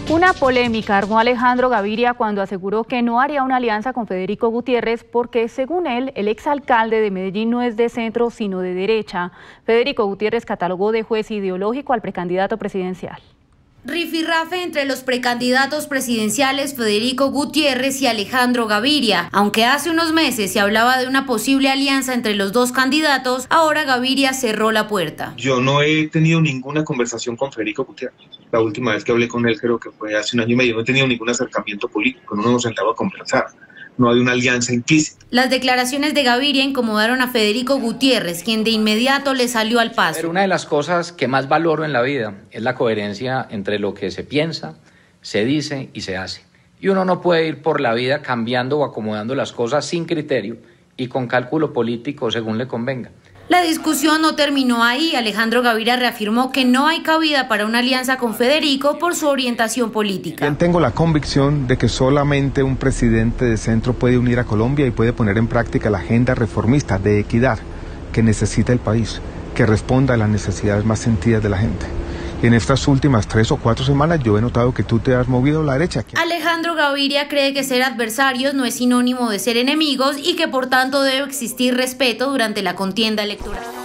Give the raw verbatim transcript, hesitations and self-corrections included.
Una polémica armó Alejandro Gaviria cuando aseguró que no haría una alianza con Federico Gutiérrez porque, según él, el exalcalde de Medellín no es de centro, sino de derecha. Federico Gutiérrez catalogó de juez ideológico al precandidato presidencial. Rifirrafe entre los precandidatos presidenciales Federico Gutiérrez y Alejandro Gaviria. Aunque hace unos meses se hablaba de una posible alianza entre los dos candidatos, ahora Gaviria cerró la puerta. Yo no he tenido ninguna conversación con Federico Gutiérrez. La última vez que hablé con él creo que fue hace un año y medio. No he tenido ningún acercamiento político, no nos hemos sentado a conversar. No hay una alianza implícita. Las declaraciones de Gaviria incomodaron a Federico Gutiérrez, quien de inmediato le salió al paso. Pero una de las cosas que más valoro en la vida es la coherencia entre lo que se piensa, se dice y se hace. Y uno no puede ir por la vida cambiando o acomodando las cosas sin criterio y con cálculo político según le convenga. La discusión no terminó ahí. Alejandro Gaviria reafirmó que no hay cabida para una alianza con Federico por su orientación política. Bien, tengo la convicción de que solamente un presidente de centro puede unir a Colombia y puede poner en práctica la agenda reformista de equidad que necesita el país, que responda a las necesidades más sentidas de la gente. Y en estas últimas tres o cuatro semanas yo he notado que tú te has movido a la derecha. Alejandro Gaviria cree que ser adversarios no es sinónimo de ser enemigos y que por tanto debe existir respeto durante la contienda electoral.